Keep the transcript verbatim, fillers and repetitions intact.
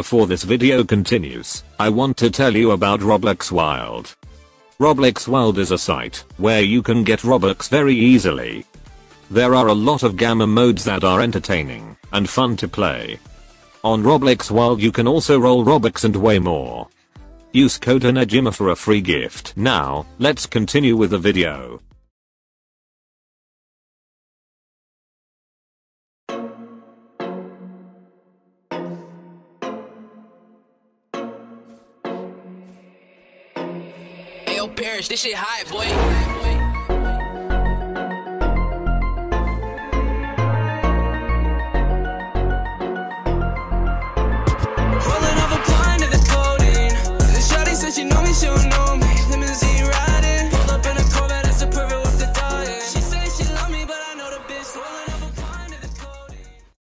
before this video continues, I want to tell you about Roblox Wild. Roblox Wild is a site where you can get Robux very easily. There are a lot of gamma modes that are entertaining and fun to play. On Roblox Wild you can also roll Robux and way more. Use code Ayyyooooo for a free gift. Now, let's continue with the video. Yo, Parrish, this shit hot, boy.